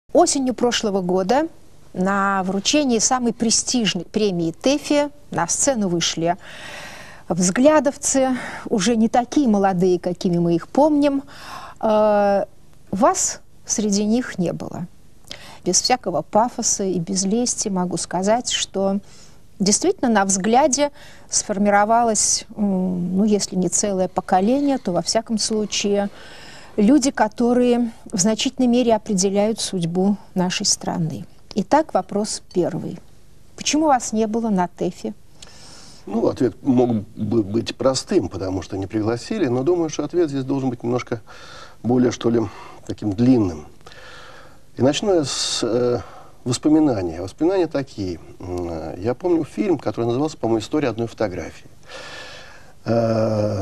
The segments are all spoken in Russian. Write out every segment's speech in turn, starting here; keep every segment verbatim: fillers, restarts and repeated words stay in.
Осенью прошлого года на вручении самой престижной премии ТЭФИ на сцену вышли взглядовцы, уже не такие молодые, какими мы их помним. Вас среди них не было. Без всякого пафоса и без лести могу сказать, что действительно на взгляде сформировалось, ну, если не целое поколение, то во всяком случае люди, которые в значительной мере определяют судьбу нашей страны. Итак, вопрос первый. Почему вас не было на ТЭФИ? Ну, ответ мог бы быть простым, потому что не пригласили, но думаю, что ответ здесь должен быть немножко более, что ли, таким длинным. И начну я с э, воспоминания. Воспоминания такие. Я помню фильм, который назывался, по-моему, «История одной фотографии». Э,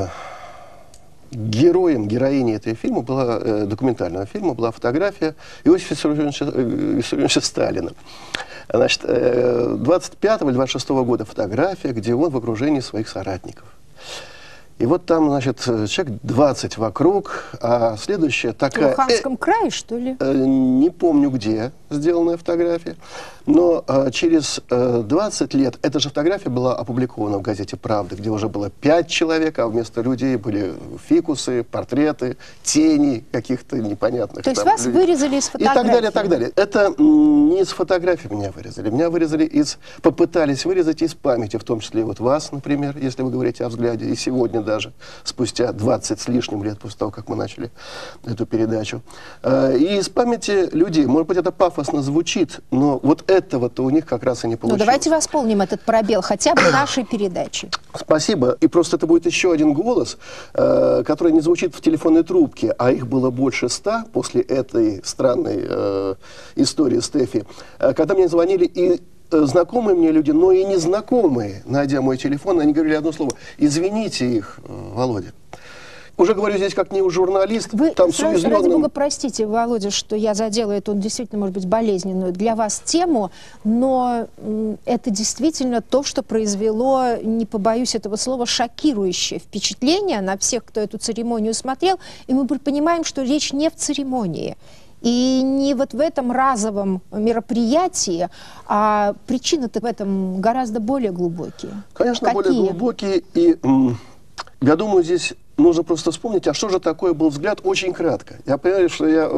Героем, героиней этого фильма, была, э, документального фильма, была фотография Иосифа Виссарионовича Сталина. Значит, э, двадцать пятого или двадцать шестого года фотография, где он в окружении своих соратников. И вот там, значит, человек двадцать вокруг, а следующая такая... В Луханском э, крае, что ли? Э, не помню, где сделанная фотография, но э, через э, двадцать лет эта же фотография была опубликована в газете «Правда», где уже было пять человек, а вместо людей были фикусы, портреты, тени каких-то непонятных... То есть там, вас людей. Вырезали из фотографии? И так далее, и так далее. Это не из фотографий меня вырезали. Меня вырезали из... Попытались вырезать из памяти, в том числе вот вас, например, если вы говорите о взгляде, и сегодня даже, спустя двадцать с лишним лет после того, как мы начали эту передачу. И из памяти людей, может быть, это пафосно звучит, но вот этого-то у них как раз и не получилось. Ну, давайте восполним этот пробел хотя бы нашей передачи. Спасибо. И просто это будет еще один голос, который не звучит в телефонной трубке, а их было больше ста после этой странной э, истории с ТЭФИ. Когда мне звонили и знакомые мне люди, но и незнакомые, найдя мой телефон, они говорили одно слово: извините их, Володя. Уже говорю здесь как не журналист. Вы там сразу, суизмённым... ради бога, простите, Володя, что я задела эту, действительно, может быть, болезненную для вас тему, но это действительно то, что произвело, не побоюсь этого слова, шокирующее впечатление на всех, кто эту церемонию смотрел, и мы понимаем, что речь не в церемонии. И не вот в этом разовом мероприятии, а причины-то в этом гораздо более глубокие. Конечно, Какие? более глубокие. И я думаю, здесь нужно просто вспомнить, а что же такое был взгляд, очень кратко. Я понимаю, что я...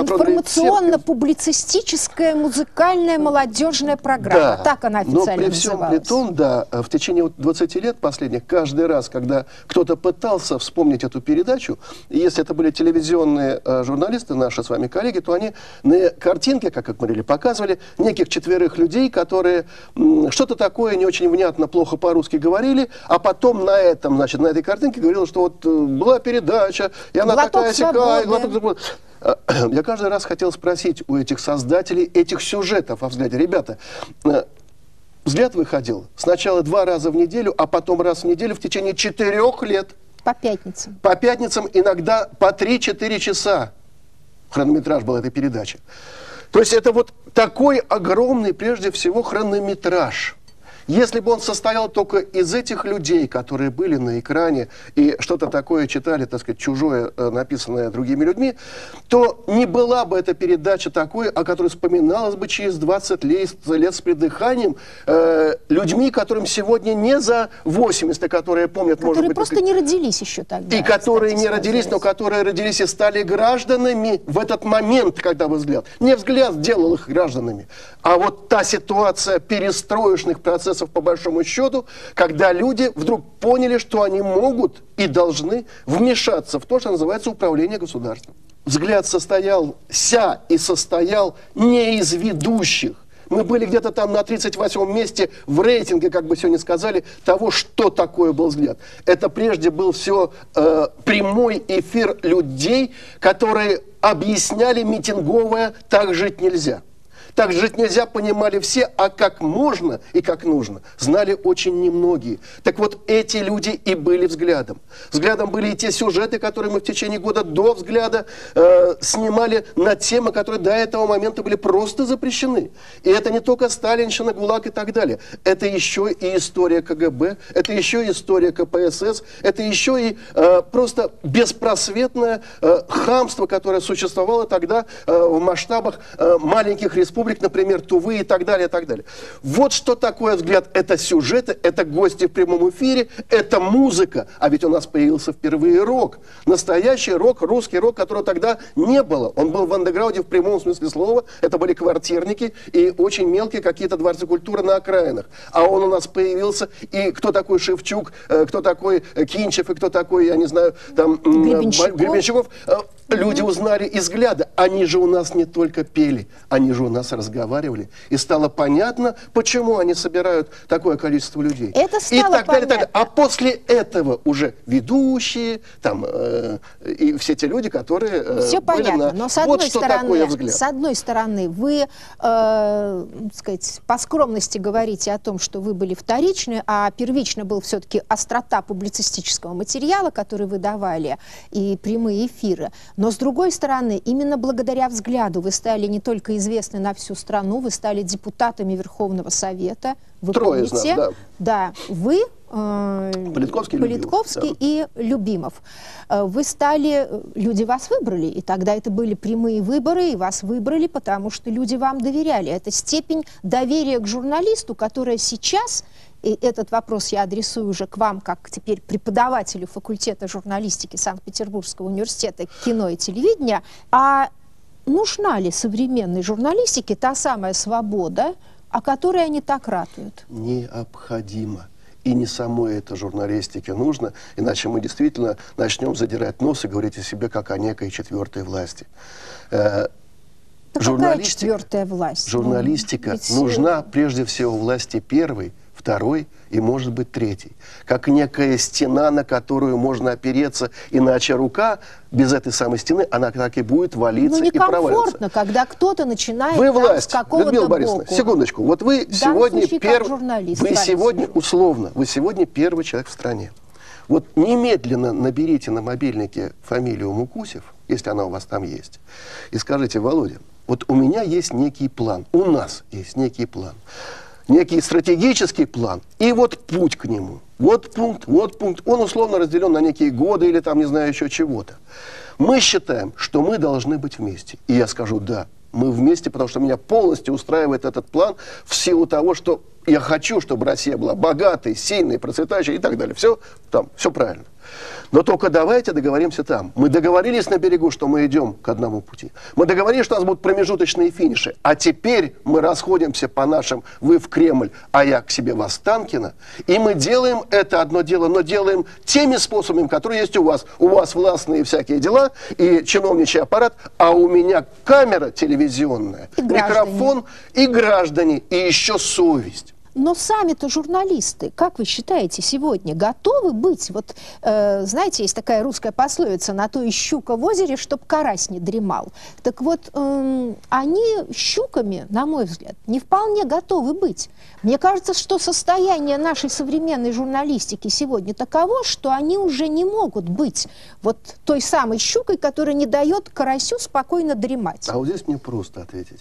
Информационно-публицистическая, музыкальная, молодежная программа. Да, так она официально но при всем называлась. при том, да, в течение двадцати лет последних, каждый раз, когда кто-то пытался вспомнить эту передачу, и если это были телевизионные э, журналисты, наши с вами коллеги, то они на картинке, как мы говорили, показывали неких четверых людей, которые что-то такое не очень внятно, плохо по-русски говорили, а потом на этом, значит, на этой картинке говорилось, что вот была передача, и она глоток такая сякая, глоток... Я каждый раз хотел спросить у этих создателей этих сюжетов о взгляде: ребята, взгляд выходил сначала два раза в неделю, а потом раз в неделю в течение четырех лет. По пятницам. По пятницам, иногда по три-четыре часа хронометраж был этой передачи. То есть это вот такой огромный, прежде всего, хронометраж. Если бы он состоял только из этих людей, которые были на экране и что-то такое читали, так сказать, чужое, написанное другими людьми, то не была бы эта передача такой, о которой вспоминалась бы через двадцать лет, лет с придыханием э, людьми, которым сегодня не за восемьдесят, которые помнят, которые может быть... просто сказать, не родились еще тогда. И которые кстати, не родились, но которые родились и стали гражданами в этот момент, когда взгляд. Не взгляд делал их гражданами, а вот та ситуация перестроечных процессов, по большому счету, когда люди вдруг поняли, что они могут и должны вмешаться в то, что называется управление государством. Взгляд состоялся и состоял не из ведущих. Мы были где-то там на тридцать восьмом месте в рейтинге, как бы сегодня сказали, того, что такое был взгляд. Это прежде был все э, прямой эфир людей, которые объясняли митинговое: так жить нельзя. Так жить нельзя, понимали все, а как можно и как нужно, знали очень немногие. Так вот, эти люди и были взглядом. Взглядом были и те сюжеты, которые мы в течение года до взгляда э, снимали на темы, которые до этого момента были просто запрещены. И это не только сталинщина, ГУЛАГ и так далее. Это еще и история КГБ, это еще и история КПСС, это еще и э, просто беспросветное э, хамство, которое существовало тогда э, в масштабах э, маленьких республик, например, Тувы и так далее, и так далее. Вот что такое взгляд. Это сюжеты, это гости в прямом эфире, это музыка. А ведь у нас появился впервые рок. Настоящий рок, русский рок, которого тогда не было. Он был в андеграунде в прямом смысле слова. Это были квартирники и очень мелкие какие-то дворцы культуры на окраинах. А он у нас появился. И кто такой Шевчук, кто такой Кинчев и кто такой, я не знаю, там Гребенщиков. Гребенщиков. Люди узнали из взгляда. Они же у нас не только пели, они же у нас разговаривали. И стало понятно, почему они собирают такое количество людей. Это стало и так далее, понятно. так далее. А после этого уже ведущие, там, э, и все те люди, которые э, Все были понятно, на... но с вот одной, что стороны, такое взгляд. с одной стороны, вы, э, сказать, по скромности говорите о том, что вы были вторичны, а первично был все-таки острота публицистического материала, который вы давали, и прямые эфиры. Но с другой стороны, именно благодаря взгляду вы стали не только известны на всю страну, вы стали депутатами Верховного Совета. Вы Трое из помните? нас, да. Да, вы, э, Политковский, Политковский Любимов, и Любимов. Э, Вы стали, люди вас выбрали, и тогда это были прямые выборы, и вас выбрали, потому что люди вам доверяли. Это степень доверия к журналисту, которая сейчас, и этот вопрос я адресую уже к вам, как теперь преподавателю факультета журналистики Санкт-Петербургского университета кино и телевидения, а нужна ли современной журналистике та самая свобода, о которой они так ратуют? Необходимо. И не самой это журналистике нужно, иначе мы действительно начнем задирать нос и говорить о себе как о некой четвертой власти. Э, Так какая четвертая власть? Журналистика Ну, ведь... нужна прежде всего власти первой, второй и, может быть, третий. Как некая стена, на которую можно опереться, иначе рука без этой самой стены, она так и будет валиться ну, и проваливаться. некомфортно, когда кто-то начинает вы там власть, с какого-то Людмила Борисовна, боку. секундочку. Вот вы сегодня первый, вы сегодня, скажу. условно, вы сегодня первый человек в стране. Вот немедленно наберите на мобильнике фамилию Мукусев, если она у вас там есть, и скажите: Володя, вот у меня есть некий план, у нас есть некий план, некий стратегический план, и вот путь к нему. Вот пункт, вот пункт. Он условно разделен на некие годы или там, не знаю, еще чего-то. Мы считаем, что мы должны быть вместе. И я скажу: да, мы вместе, потому что меня полностью устраивает этот план в силу того, что я хочу, чтобы Россия была богатой, сильной, процветающей и так далее. Все там, все правильно. Но только давайте договоримся там. Мы договорились на берегу, что мы идем к одному пути. Мы договорились, что у нас будут промежуточные финиши. А теперь мы расходимся по нашим: вы в Кремль, а я к себе в Останкино. И мы делаем это одно дело, но делаем теми способами, которые есть у вас. У вас властные всякие дела и чиновничий аппарат, а у меня камера телевизионная, и микрофон и граждане, и еще совесть. Но сами-то журналисты, как вы считаете, сегодня готовы быть? Вот, э, знаете, есть такая русская пословица: на то и щука в озере, чтоб карась не дремал. Так вот, э, они щуками, на мой взгляд, не вполне готовы быть. Мне кажется, что состояние нашей современной журналистики сегодня таково, что они уже не могут быть вот той самой щукой, которая не дает карасю спокойно дремать. А вот здесь мне просто ответить.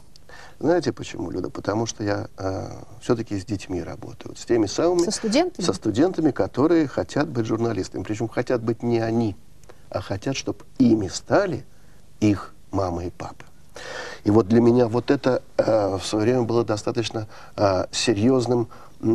Знаете почему, Люда? Потому что я э, все-таки с детьми работаю. С теми самыми... Со студентами? Со студентами, которые хотят быть журналистами. Причем хотят быть не они, а хотят, чтобы ими стали их мама и папа. И вот для меня вот это э, в свое время было достаточно э, серьезным,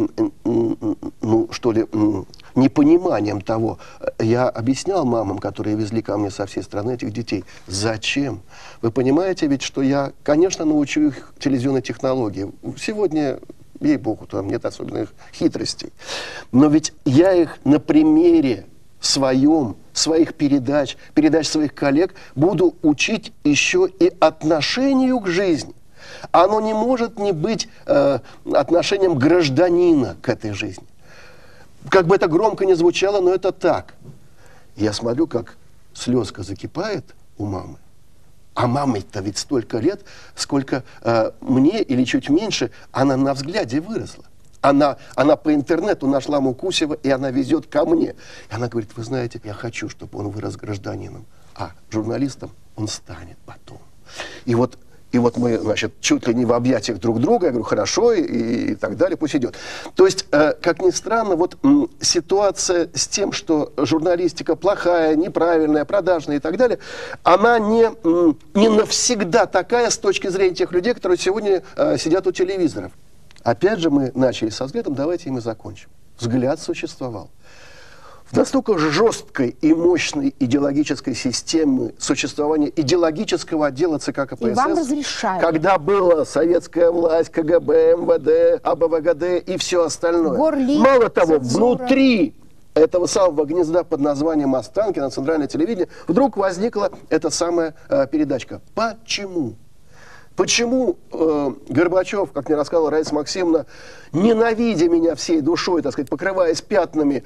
ну, что ли, непониманием того. Я объяснял мамам, которые везли ко мне со всей страны этих детей, зачем. Вы понимаете ведь, что я, конечно, научу их телевизионной технологии. Сегодня, ей-богу, там нет особенных хитростей. Но ведь я их на примере своем, своих передач, передач своих коллег буду учить еще и отношению к жизни. Оно не может не быть э, отношением гражданина к этой жизни. Как бы это громко не звучало, но это так. Я смотрю, как слезка закипает у мамы, А маме-то ведь столько лет, сколько э, мне или чуть меньше, она на взгляде выросла. Она, она по интернету нашла Мукусева, и она везет ко мне. И она говорит, вы знаете, я хочу, чтобы он вырос гражданином, а журналистом он станет потом. И вот, и вот мы, значит, чуть ли не в объятиях друг друга, я говорю, хорошо, и, и так далее, пусть идет. То есть, э, как ни странно, вот м, ситуация с тем, что журналистика плохая, неправильная, продажная и так далее, она не, м, не навсегда такая с точки зрения тех людей, которые сегодня э, сидят у телевизоров. Опять же, мы начали со взглядом, давайте им и закончим. Взгляд существовал. В настолько жесткой и мощной идеологической системе существования идеологического отдела ЦК КПСС, когда была советская власть, КГБ, МВД, АБВГД и все остальное. Горлит, Мало того, цензура. Внутри этого самого гнезда под названием Останкино, центральное телевидение, вдруг возникла эта самая э, передачка. Почему? Почему э, Горбачев, как мне рассказала Раиса Максимовна, ненавидя меня всей душой, так сказать, покрываясь пятнами,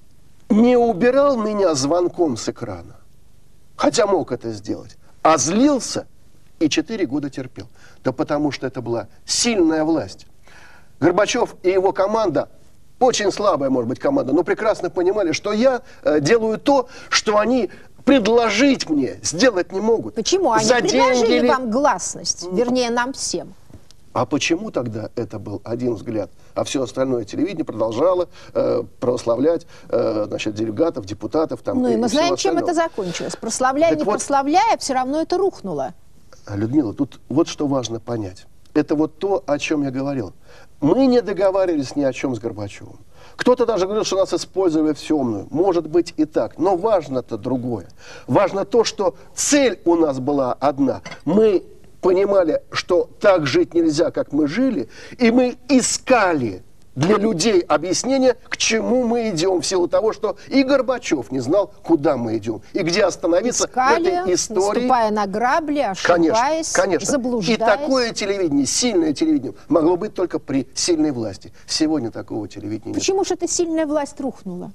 не убирал меня звонком с экрана, хотя мог это сделать, а злился и четыре года терпел? Да потому что это была сильная власть. Горбачев и его команда, очень слабая, может быть, команда, но прекрасно понимали, что я э, делаю то, что они предложить мне сделать не могут. Почему? Они За предложили деньги... вам гласность, вернее, нам всем. А почему тогда это был один взгляд, а все остальное телевидение продолжало э, прославлять э, значит, делегатов, депутатов? Там, Ну и, и мы знаем, чем остального. это закончилось. Прославляя, так не вот, прославляя, все равно это рухнуло. Людмила, тут вот что важно понять. Это вот то, о чем я говорил. Мы не договаривались ни о чем с Горбачевым. Кто-то даже говорил, что нас использовали в темную. Может быть и так. Но важно-то другое. Важно то, что цель у нас была одна. Мы понимали, что так жить нельзя, как мы жили, и мы искали для людей объяснение, к чему мы идем, в силу того, что и Горбачев не знал, куда мы идем, и где остановиться Искали, в этой истории. Наступая на грабли, ошибаясь, конечно, конечно. заблуждаясь. И такое телевидение, сильное телевидение, могло быть только при сильной власти. Сегодня такого телевидения нет. Почему же эта сильная власть рухнула?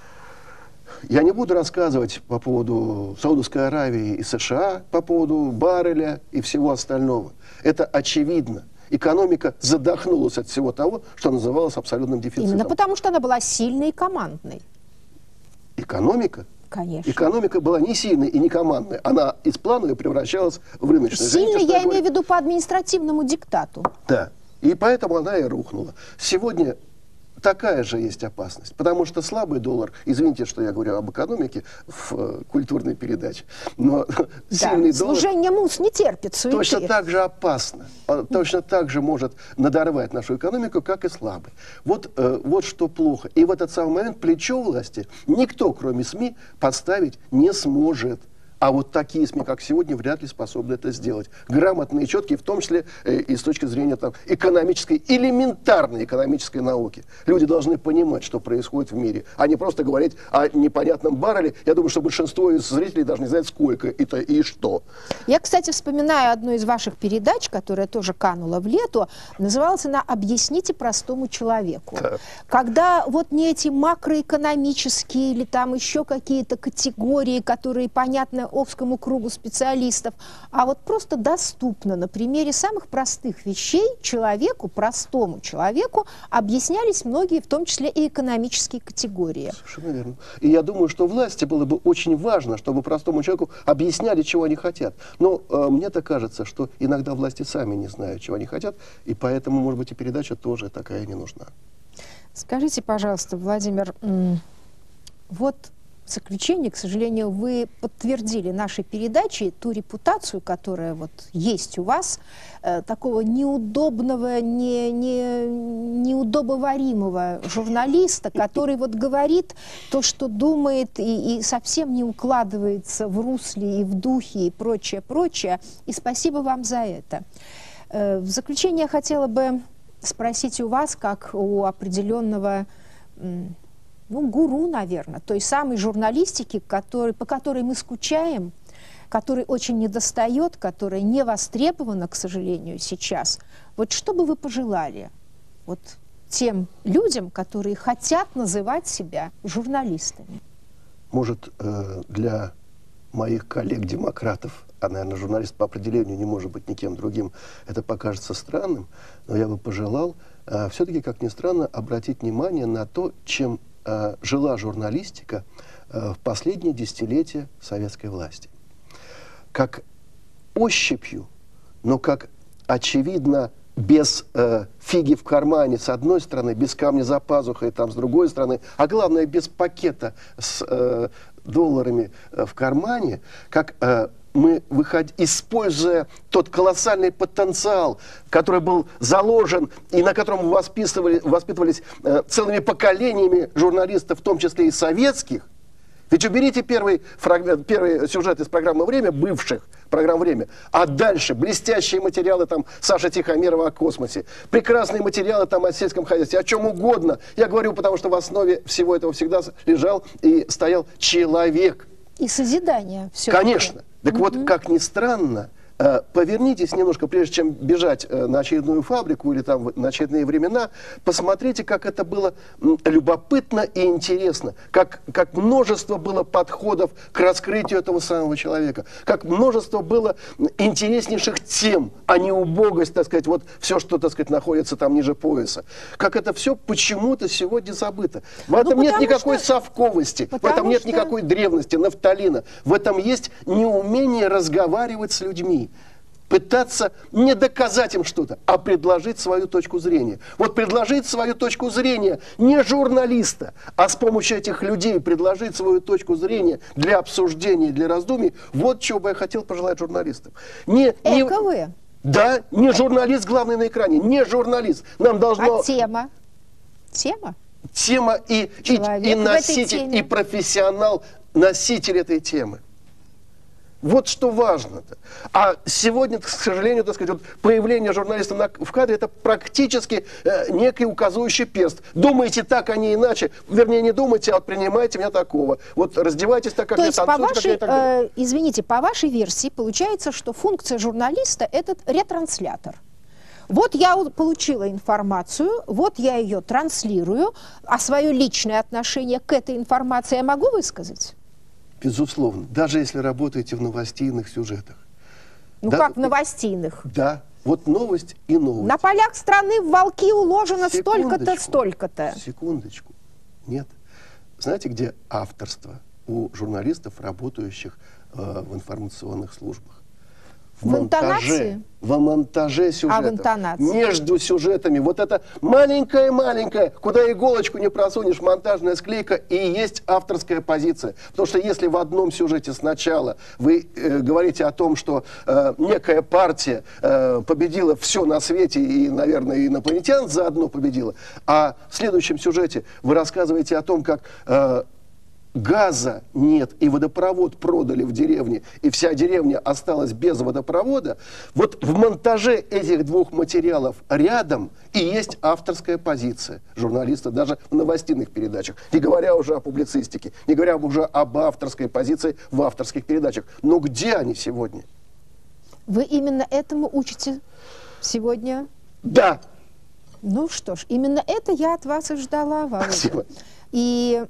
Я не буду рассказывать по поводу Саудовской Аравии и США, по поводу барреля и всего остального. Это очевидно. Экономика задохнулась от всего того, что называлось абсолютным дефицитом. Именно потому, что она была сильной и командной. Экономика? Конечно. Экономика была не сильной и не командной. Она из плановой превращалась в рыночную. Сильной, я имею в виду, по административному диктату. Да. И поэтому она и рухнула. Сегодня такая же есть опасность. Потому что слабый доллар, извините, что я говорю об экономике в э, культурной передаче, но да. сильный доллар... Служение мус не терпит суеты. Точно так же опасно. Точно так же может надорвать нашу экономику, как и слабый. Вот, э, вот что плохо. И в этот самый момент плечо власти никто, кроме СМИ, подставить не сможет. А вот такие СМИ, как сегодня, вряд ли способны это сделать. Грамотные, четкие, в том числе э, и с точки зрения там, экономической, элементарной экономической науки. Люди должны понимать, что происходит в мире, а не просто говорить о непонятном барреле. Я думаю, что большинство из зрителей даже не знает, сколько это и что. Я, кстати, вспоминаю одну из ваших передач, которая тоже канула в лету. Называлась она «Объясните простому человеку». Да. Когда вот не эти макроэкономические или там еще какие-то категории, которые понятны узкому кругу специалистов, а вот просто доступно на примере самых простых вещей человеку, простому человеку, объяснялись многие, в том числе и экономические категории. Совершенно верно. И я думаю, что власти было бы очень важно, чтобы простому человеку объясняли, чего они хотят. Но э, мне-то кажется, что иногда власти сами не знают, чего они хотят, и поэтому, может быть, и передача тоже такая не нужна. Скажите, пожалуйста, Владимир, вот в заключение, к сожалению, вы подтвердили нашей передаче ту репутацию, которая вот есть у вас, э, такого неудобного, не, не, неудобоваримого журналиста, который вот говорит то, что думает, и, и совсем не укладывается в русле и в духе и прочее, прочее. И спасибо вам за это. Э, в заключение я хотела бы спросить у вас, как у определенного... ну, гуру, наверное, той самой журналистики, который, по которой мы скучаем, которой очень недостает, которая не востребована, к сожалению, сейчас. Вот что бы вы пожелали вот тем людям, которые хотят называть себя журналистами? Может, для моих коллег-демократов а, наверное, журналист по определению не может быть никем другим, это покажется странным, но я бы пожелал э, все-таки, как ни странно, обратить внимание на то, чем э, жила журналистика э, в последние десятилетия советской власти. Как ощупью, но как, очевидно, без э, фиги в кармане, с одной стороны, без камня за пазухой, там, с другой стороны, а главное, без пакета с э, долларами э, в кармане, как э, мы, выход... используя тот колоссальный потенциал, который был заложен и на котором воспитывали, воспитывались э, целыми поколениями журналистов, в том числе и советских. Ведь уберите первый, фрагмент, первый сюжет из программы «Время», бывших программ «Время», а дальше блестящие материалы там Саши Тихомирова о космосе, прекрасные материалы там о сельском хозяйстве, о чем угодно. Я говорю, потому что в основе всего этого всегда лежал и стоял человек. И созидание. Конечно. Так вот, как ни странно, повернитесь немножко, прежде чем бежать на очередную фабрику или там на очередные времена, посмотрите, как это было любопытно и интересно, как, как множество было подходов к раскрытию этого самого человека, как множество было интереснейших тем, а не убогость, так сказать, вот все, что, так сказать, находится там ниже пояса. Как это все почему-то сегодня забыто. В этом ну, нет никакой что... совковости, в этом нет что... никакой древности, нафталина. В этом есть неумение разговаривать с людьми. Пытаться не доказать им что-то, а предложить свою точку зрения. Вот предложить свою точку зрения не журналиста, а с помощью этих людей предложить свою точку зрения для обсуждения, для раздумий. Вот чего бы я хотел пожелать журналистам. Не, не, Эко вы. Да, не журналист главный на экране, не журналист. Нам должно... А тема? Тема? Тема и, и, и носитель, и профессионал, носитель этой темы. Вот что важно-то. А сегодня, к сожалению, так сказать, вот появление журналиста на, в кадре — это практически э, некий указывающий перст. Думаете так, а не иначе. Вернее, не думайте, а принимайте меня такого. Вот раздевайтесь так, как То я, есть, танцуйте, по вашей, как я и так далее. Э, извините, по вашей версии получается, что функция журналиста — это ретранслятор. Вот я получила информацию, вот я ее транслирую, а свое личное отношение к этой информации я могу высказать? Безусловно. Даже если работаете в новостейных сюжетах. Ну да, как в новостейных? Да. Вот новость и новость. На полях страны в волки уложено столько-то, столько-то. Секундочку. Нет. Знаете, где авторство у журналистов, работающих э, в информационных службах? В, в монтаже, в монтаже сюжетов. А в интонации? Между сюжетами. Вот это маленькое-маленькое, куда иголочку не просунешь, монтажная склейка, и есть авторская позиция. Потому что если в одном сюжете сначала вы э, говорите о том, что э, некая партия э, победила все на свете, и, наверное, и инопланетян заодно победила, а в следующем сюжете вы рассказываете о том, как... Э, газа нет, и водопровод продали в деревне, и вся деревня осталась без водопровода, вот в монтаже этих двух материалов рядом и есть авторская позиция журналиста, даже в новостных передачах, не говоря уже о публицистике, не говоря уже об авторской позиции в авторских передачах. Но где они сегодня? Вы именно этому учите сегодня? Да. Ну что ж, именно это я от вас и ждала, Володя. Спасибо. И...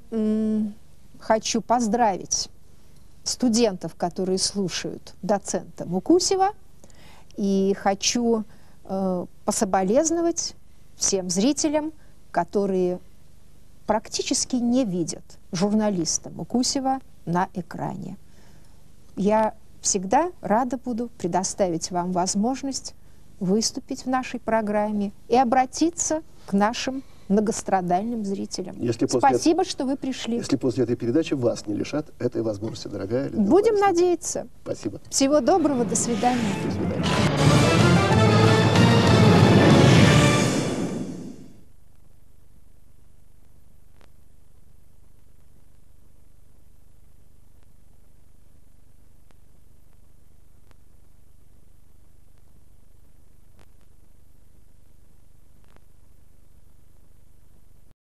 хочу поздравить студентов, которые слушают доцента Мукусева, и хочу э, пособолезновать всем зрителям, которые практически не видят журналиста Мукусева на экране. Я всегда рада буду предоставить вам возможность выступить в нашей программе и обратиться к нашим многострадальным зрителям. Если Спасибо, после... что вы пришли. Если после этой передачи вас не лишат этой возможности, дорогая Людмила Будем Борисовна. надеяться. Спасибо. Всего доброго, до свидания. До свидания.